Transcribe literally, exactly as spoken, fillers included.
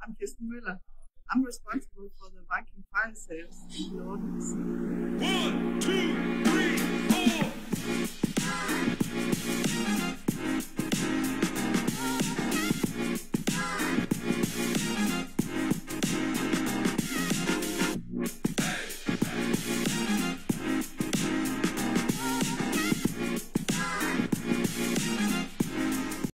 I'm Kirsten Møller. I'm responsible for the Viking fire sales in Nordic Sea.